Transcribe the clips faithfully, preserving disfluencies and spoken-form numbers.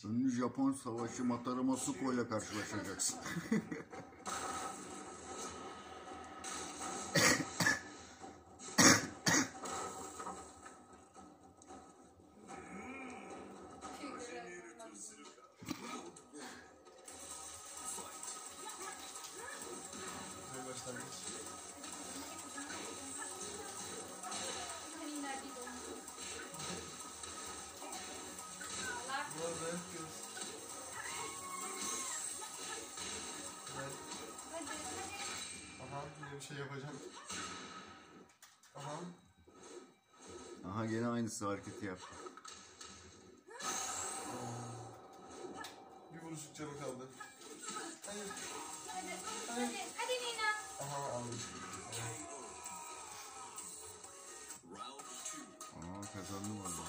Ünlü Japon savaşçı Matara Masuko ile karşılaşacaksın. Aha yine bir şey yapacağım. Aha. Aha gene aynısı hareketi yap. Bir vuruşluk canı kaldı. Hayır. Hadi, hadi, hadi Nina. Aha aldım. Aa kazandım valla.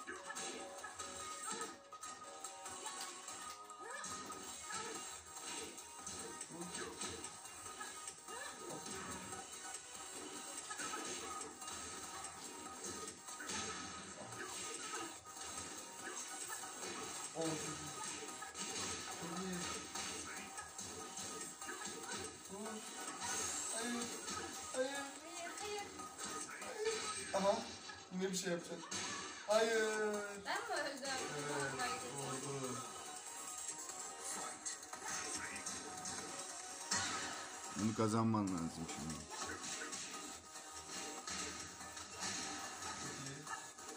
Olsun. Hayır. Hayır. Hayır. Hayır, hayır. Aha. Yine bir şey yapacak. Hayır. Ben mi öldüm? Evet. Oldu. Bunu kazanman lazım şimdi. Çok iyi.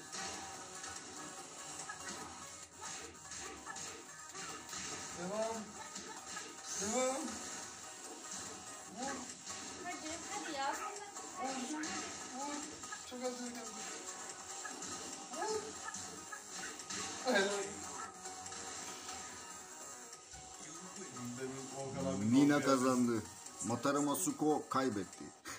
Devam. Devam. Vur. Hadi, hadi ya. Vur. Vur. Çok az yere geldi. Vur. Helal. Demin Volkan abi Nina korkuyor. kazandı. Matara Masuko kaybetti.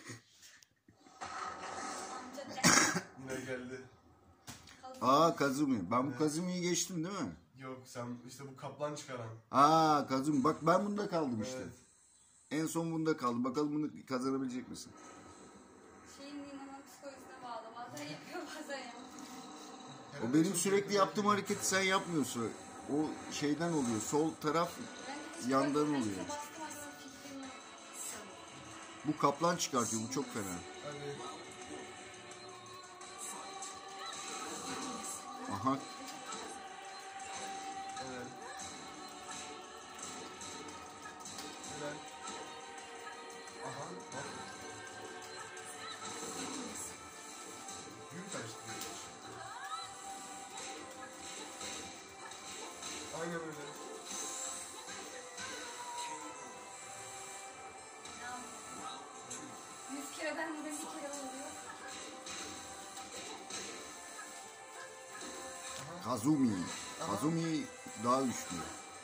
Yine geldi. Aa Kazumi. Ben bu Kazumi'yi geçtim değil mi? Yok sen işte bu kaplan çıkaran. Aa Kazumi. Bak ben bunda kaldım işte. Evet. En son bunda kaldım. Bakalım bunu kazanabilecek misin? Şeyin Nina'nın psikolojisine bağlı. Bazen yapıyor, bazen yapmıyor. O benim sürekli yaptığım hareketi sen yapmıyorsun. O şeyden oluyor. Sol taraf Ben hiç yandan böyle oluyor. bastım, bastım, fikrim yok. Bu kaplan çıkartıyor. Bu çok fena. Hadi. Aha. Evet. Helal. Aha. Bak. Büyük karıştırıyor. Aynen öyle. Ne yapayım? Yüz kere ben burada bir kere oluyor. Kazumi. Kazumi daha güçlü.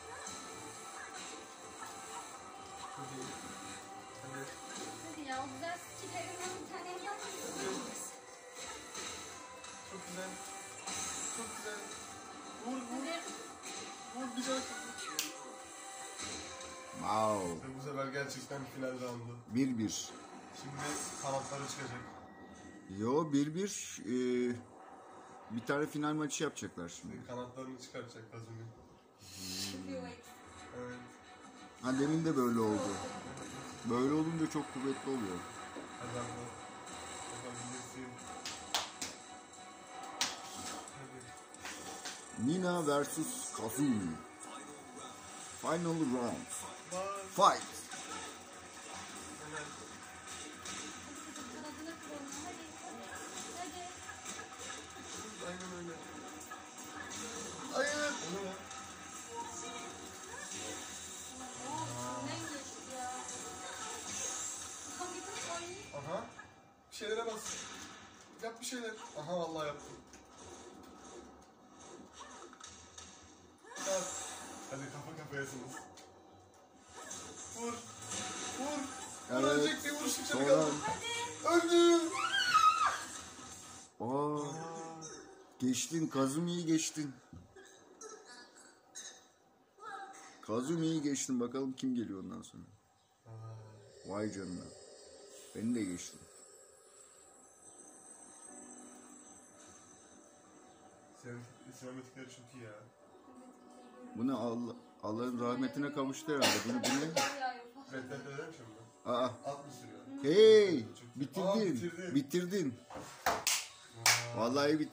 Çok iyi. Evet. Hadi ya, o güzel skillerinden bir tane yapmışsın. Çok güzel. Çok güzel. Vur vur. Hadi. Vur güzel. Wow. Ve bu sefer gerçekten final roundu. bir bir. Şimdi kanatları çıkacak. Yo bir bir. Ee, bir tane final maçı yapacaklar şimdi. Şimdi kanatlarını çıkaracak Kazumi. Çıkıyor. Evet. Ha demin de böyle oldu. Böyle olunca çok kuvvetli oluyor. Hadi abla. Yapabilirsin. Hadi. Nina versus Kazumi. Final round. Bak. Fight. Helal. Kanadını kullanın. Hadi, hadi, hadi. Aynen öyle. Hayır. O ne lan? Ne geçti ya? Kanadını oynayayım. Aha. Bir şeylere bas. Yap bir şeyler. Aha vallahi yaptım. Bas. Hadi kafa kafayasınız. Vur. Vur. Evet. Ölecek bir vuruş içeri Sonra... kaldı. Öldü. Aa, geçtin. Kazumi'yi geçtin. Kazumi'yi geçtin. Bakalım kim geliyor ondan sonra. Vay canına. Beni de geçtin. Sinematikleri çok iyi ya. Bu ne Allah, Allah'ın rahmetine kavuştu herhalde. Bunu bu ne? Kar yağıyor falan. Reddederim şimdi. Aa, At mı sürüyor? hey, Aa, bitirdin, bitirdin. bitirdin. Vallahi bitirdin.